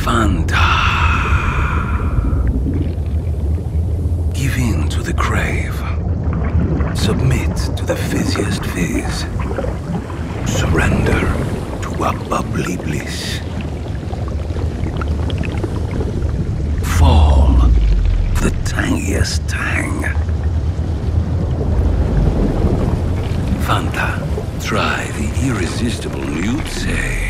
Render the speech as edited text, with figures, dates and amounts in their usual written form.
Fanta. Give in to the crave. Submit to the fizziest fizz. Surrender to a bubbly bliss. Fall for the tangiest tang. Fanta, try the irresistible nude say.